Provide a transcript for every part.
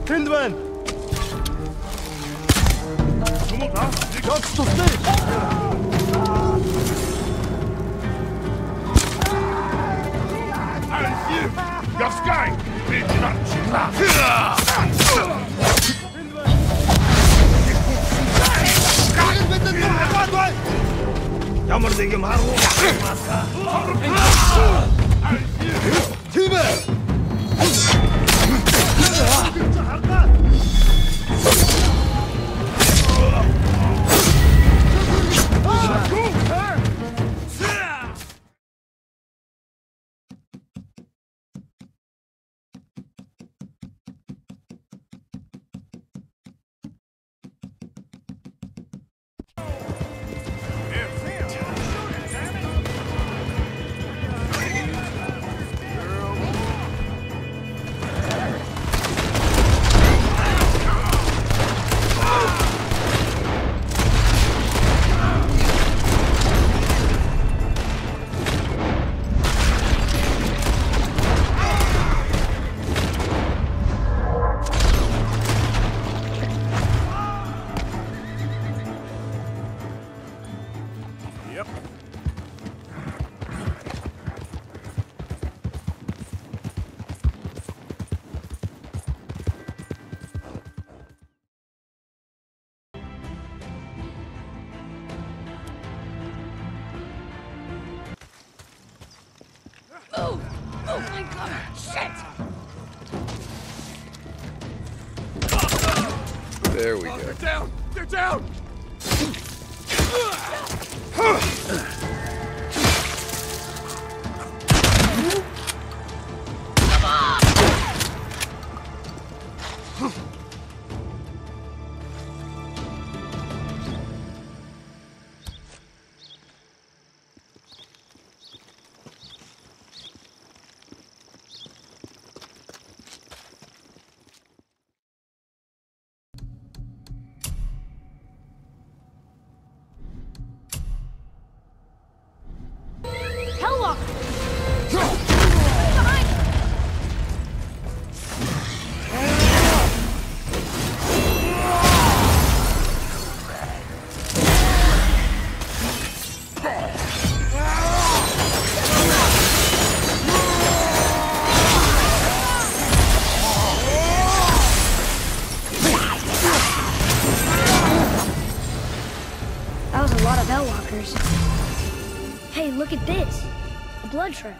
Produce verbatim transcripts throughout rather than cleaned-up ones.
Hindman! Shots to stay! Явскай! Ямар нэг юм харуу. Тийм ээ. Move! Oh my god! Shit! There we Oh, go. they're down! They're down! Come on! That was a lot of Hellwalkers. Hey, look at this. A blood trail.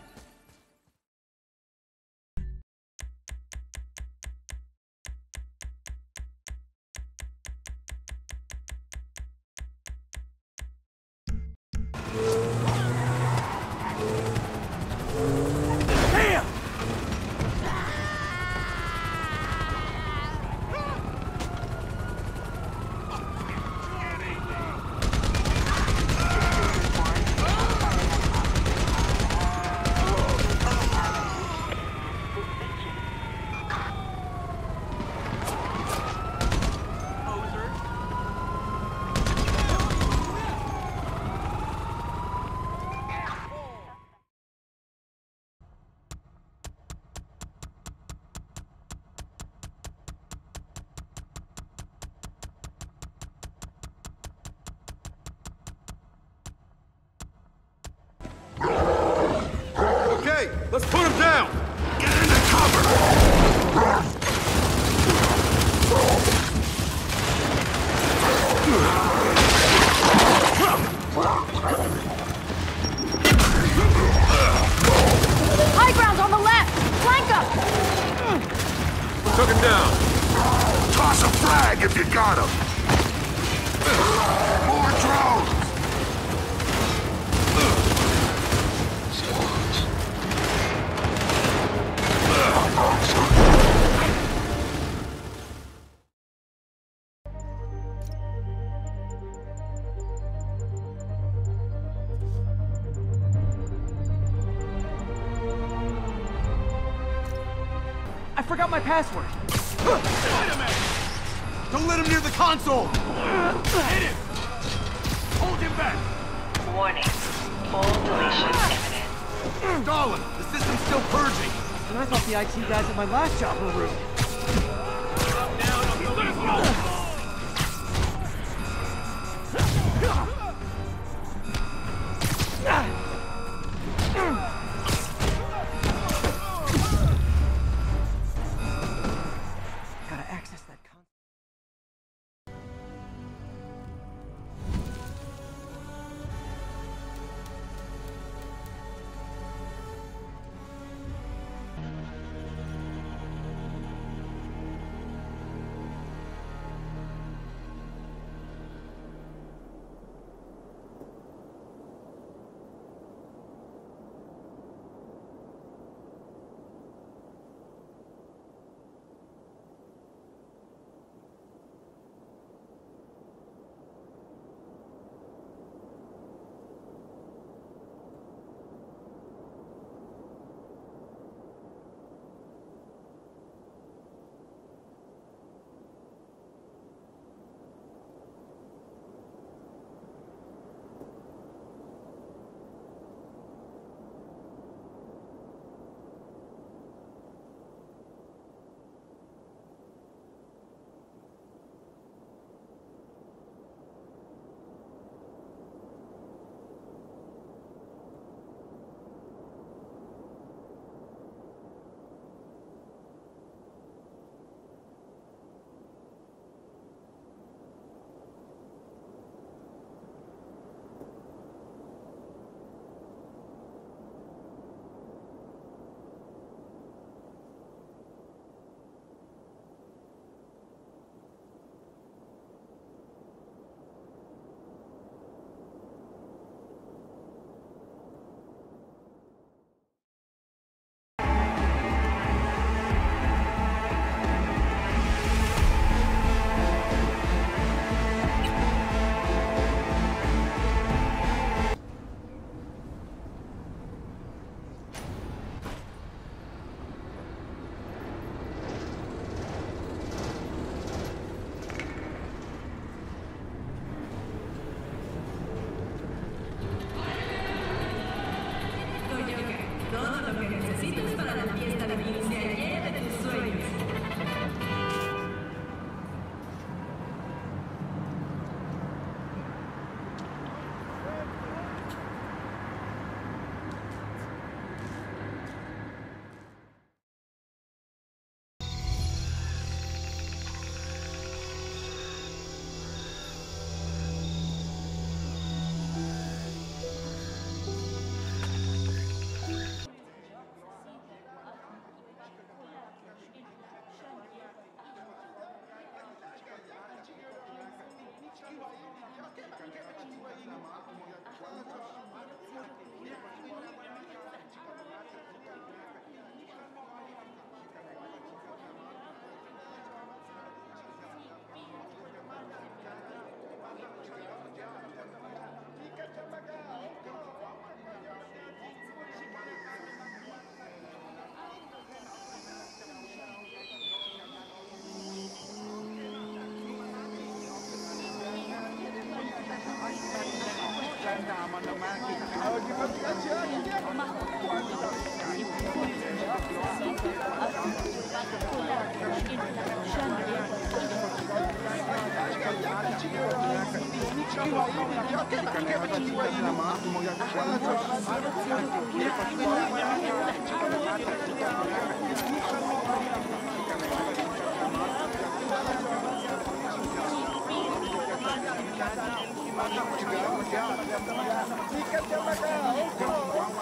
Okay, let's put him down! Get into cover! High ground's on the left! Flank up! Took him down. Toss a flag if you got him! More drones! I forgot my password. Don't let him near the console! Hit him! Hold him back! Warning. Full deletion imminent. Stalin, the system's still purging. And I thought the I T guys at my last job were rude. Let us go! Gotta access that con-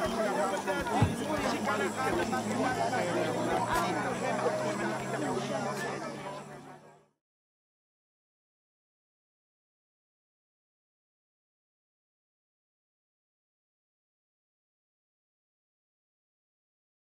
Thank you.